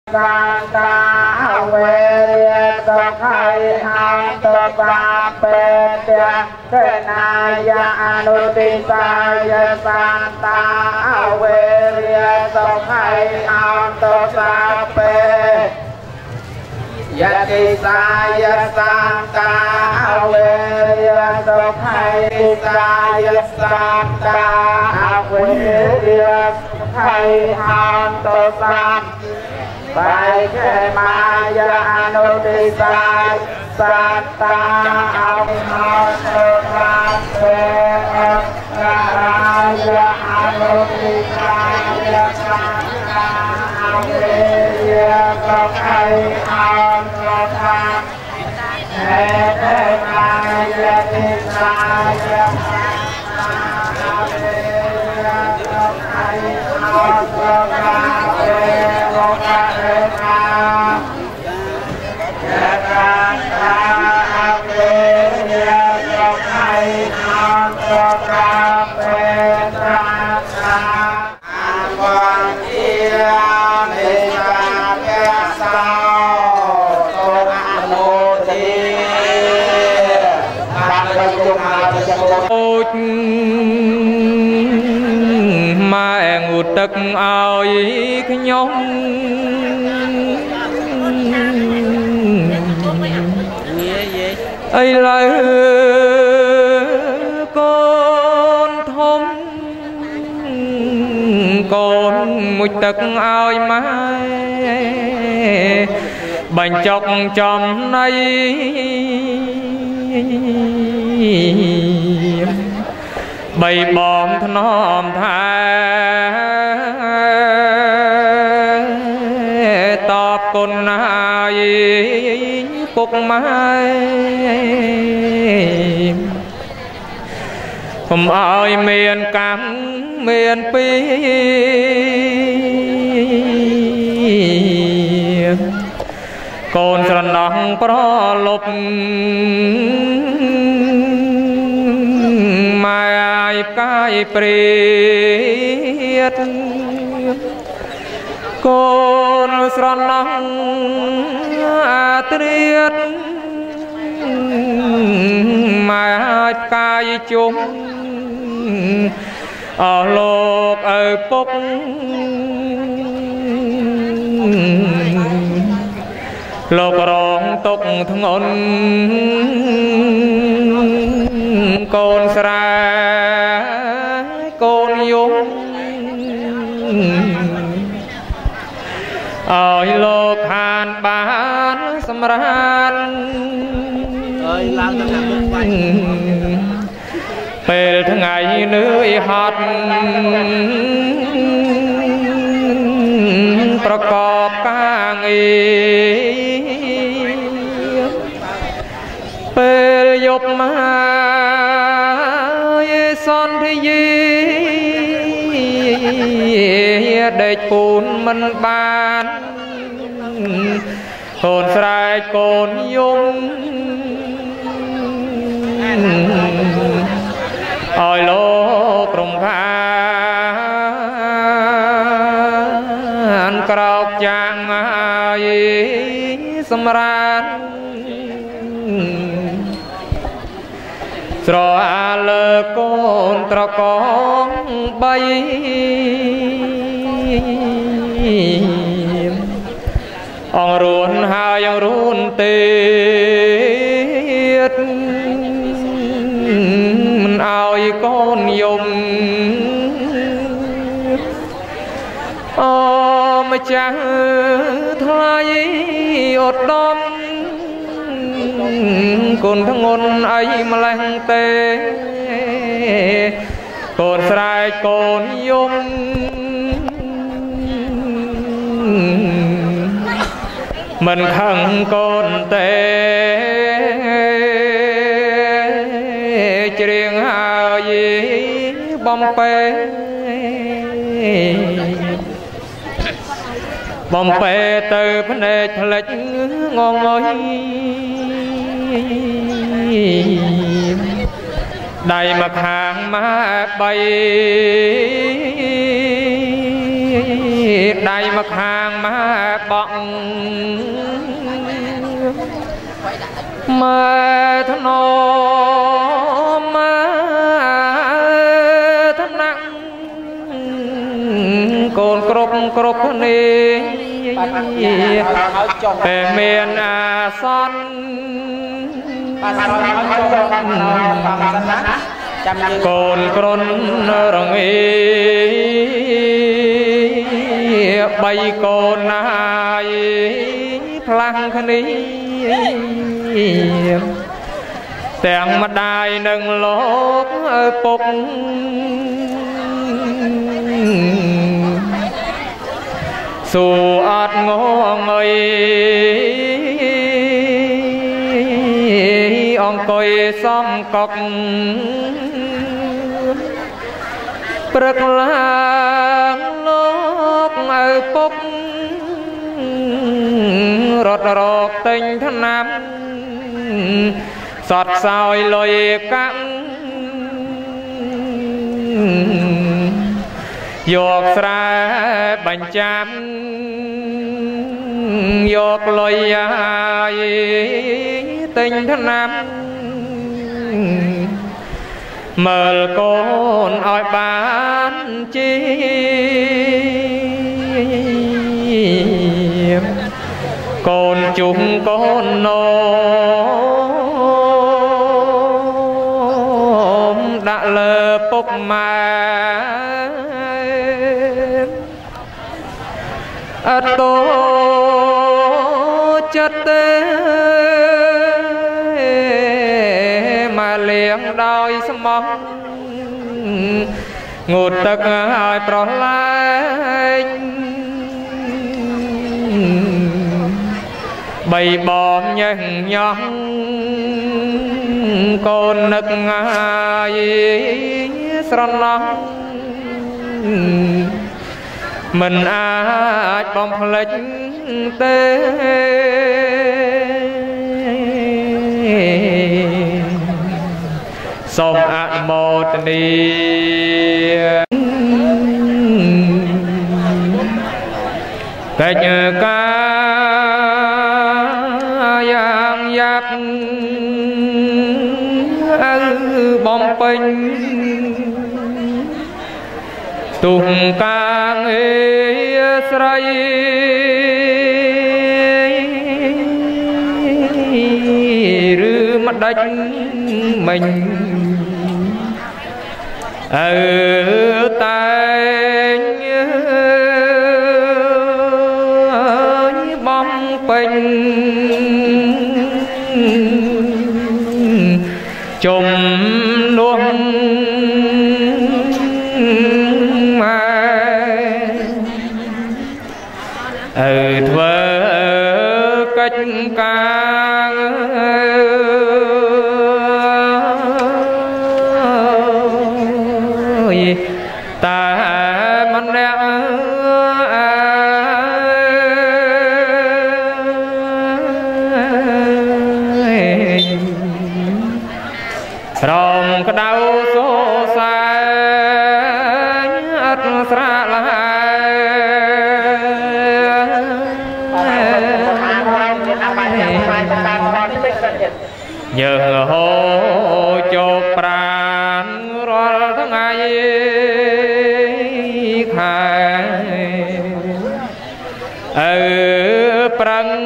สังฆาเวสไขหังตปาเปตยเทนายะอนุติสายสันตาเวสไขหังตปาเปยติสายสังฆาเวสไขสายสังฆาเวสไขหังตปาไปแค่มายานุติสายสัตตาเอาเอาเถิดรักเถิดรายานุติสายสัตตาเอาเรียกใครเอาตัวทำแค่มายาติสายสัตตาเอาเรียกใครเอาตัวทำมาแองอุดตึกเอาอีกยงไอ้เลยก้นทมก้นมุดตึกเอาไม้บังจกจอมในใบบอมถนอมทายตอบคนนายปกไม้ผมเอาเมียนกำเมียนปีโกนสระนองปลอลบมาไอ้กายเปรียดโกนสระนองอาเตรียดมาไอ้กายจุ่มโลกปกโลกร้องตกทงนโกนสระโกนยุงโลกหานบานสำราญเป็นทั้งไงเนื้อหัดประกอบกางเป็นยบมาซอนที่ยีเด็กปูนมันบานโกนสายโกนยุงอ้อยโลกรมพานกรอกจางมาสมราญสระเลโกนตระกองใบองรุนหายังรุนเตียดมันเอาอีก้อนยมมาจากไทยอดดมคนทั้งงนไอ้แมลงเตะคนสายคนยมมันขังคนเตะเจียงหายบอมเปบอมเปเตอพเนจทะเลงงงอยได้มาขางมาใบដៃមកខាងម៉ែបងម៉ែធ្នមម៉ែថ្នាក់កូនគ្រប់គ្នាតែមានអាសន្នកូនក្រុនរងាបីកូនណាយផ្លាំងគ្នាទាំងម្ដាយនិងលោកឪពុកសួរអត់ងងអីអង្គុយសំកុកព្រឹកឡើងលោកឪពុករត់រកទិញថ្នាំសតសោយលុយកាំងយកស្រែបញ្ចាំយកលុយឲ្យទិញថ្នាំមើលកូនឲ្យបានជាកូនជុំកូននំដាក់លើពុកម៉ែអត់តូចិត្តទេមកលៀងដោយស្មោះងូតទឹកឲ្យប្រឡាញ់បីបងញ៉េះញ៉ោះកូននឹកងាយស្រណោះមិនអាចបំភ្លេចទេសូមអនុមោទនាកិច្ចការយ៉ាងយ៉ាប់បំពេញទុំកាងស្រីឬម្ដេចមិញតែងបំពេញជំនួសធ្វើកិច្ចការតែម្នាក់រំក្តៅសោសាអត់ស្រាលយើងហូរចូលប្រាណរាល់ថ្ងៃខែប្រឹង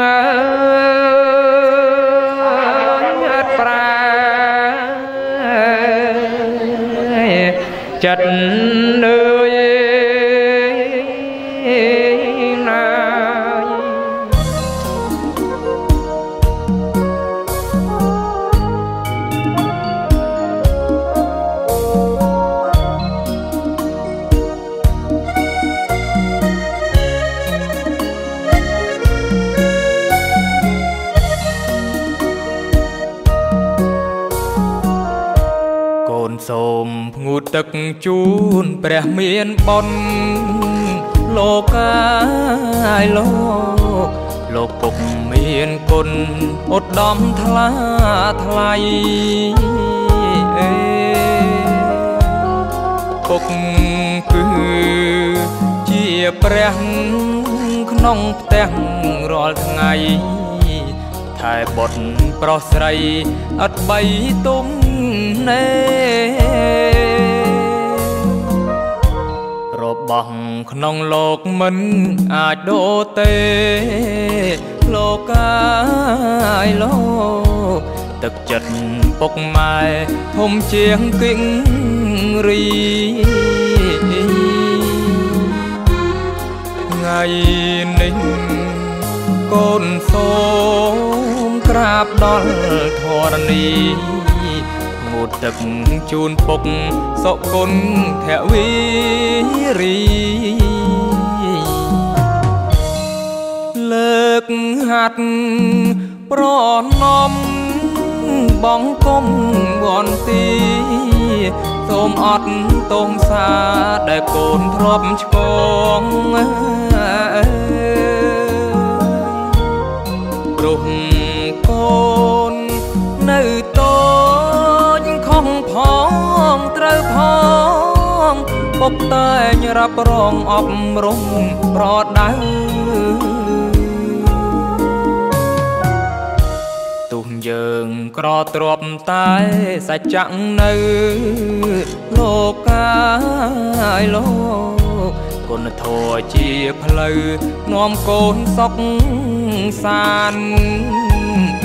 អត់ប្រាចិត្តនឿយណាសូមផ្ងូតទឹកជូនព្រះមានបុណ្យលោកកាយលោកពុកមានគុណឧត្តមថ្លាថ្លៃពុកគឺជាព្រះក្នុងផ្ទះរាល់ថ្ងៃថែបុត្រប្រុសស្រីអត់បីទុំណែរបស់ក្នុងលោកមិនអាចដូរទេលោកកាយលោកទឹកចិត្តពុកម៉ែធំជាងគិងរីថ្ងៃនេះកូនសូមក្រាបដល់ធរណីងូតទឹកជូនពុកសុគន្ធវីរីលើកហាត់ប្រណំបងគុំវន្ទីសូមអត់ទងសាដែលកូនធ្លាប់ឆ្កងព្រោះកូននៅតូចខំផងត្រូវផងពុកតែងរ៉ាប់រងអប់រំប្រដៅទុះយើងក្រទ្រាប់តែសច្ចៈនៅលោកកាយលោកគុណធម៌ជាផ្លូវនាំកូនសុខសាន្ត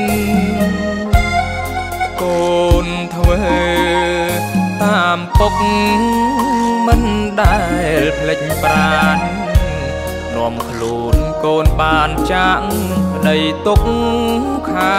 កូនធ្វើតាមពុកមិនដែលភ្លេចប្រាណនាំខ្លួនកូនបានចាក់ដីទុកខា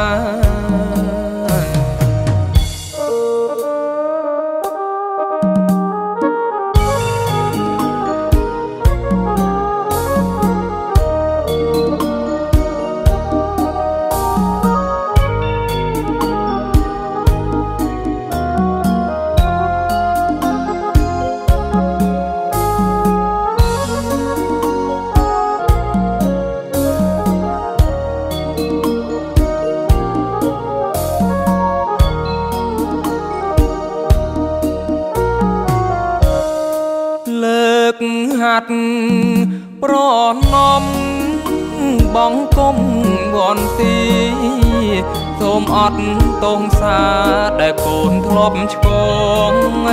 ហាត់ប្រណំបងគុំវន្ទីសូមអត់ទងសាដែលកូនធ្លាប់ឆ្កង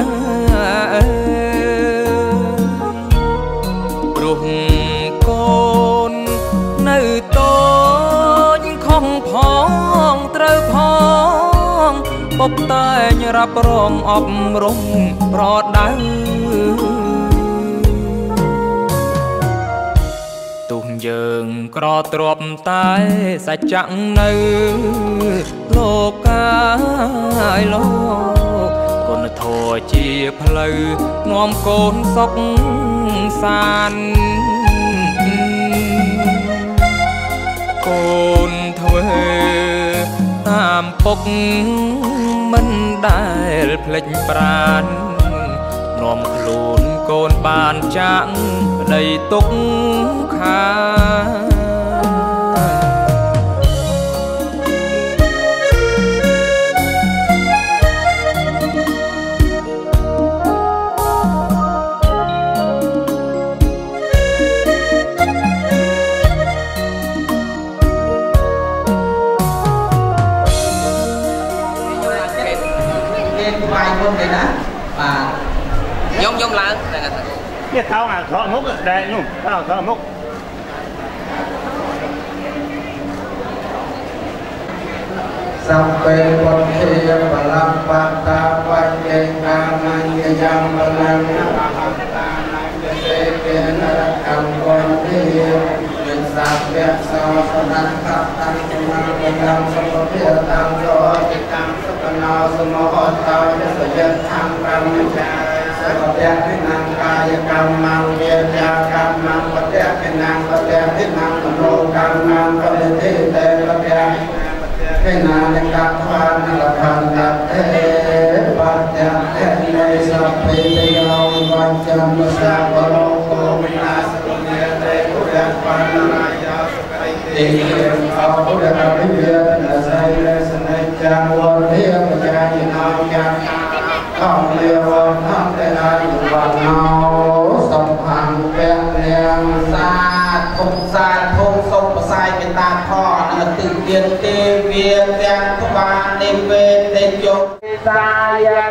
ព្រោះកូននៅតូចខំផងត្រូវផងពុកតែងរ៉ាប់រងអប់រំប្រដៅទុះយើងក្រទ្រាប់តែសច្ចៈនៅលោកកាយលោកគុណធម៌ជាផ្លូវនាំកូនសុខសាន្តកូនធ្វើតាមពុកមិនដែលភ្លេចប្រាណនាំខ្លួនកូនបានចាក់ដីទុកខាยมឡើងនេះថោអាថោមុខដែរនោះថោមុខสัพเพปุถเทปลังปัตตาปัจเจกานังยังปลังนะหัตตานังเตเกนะกังปุถเทวิสัพเพสาวสนังขัตตังสมังกังสัพเพตังโสติตังสุขโนสมโหตาเสยธังกัมมจาสัพเพทินังกายกรรมังเวทกรรมังปัจเจกินังปัจเจทินังมโนกรรมังปฏิทิเตปัจเจให้นาในการทานนรพันตัดเทปัจจัยเทในสัพเพเทโยปัจจัมสะวโรโกวินาศตุเนเตปุเรปันนายาสุขิติเยเอาปุเรอภิเวนะไสเลสนัยจังวันเทปจายนามยังท่องเรียวันท่องแต่นายุวันนาวสัมพันธ์เปงส่งสายเป็นตาคอนักตึกเวียนเตเวียนแกงทบาลในเวทในยกสาย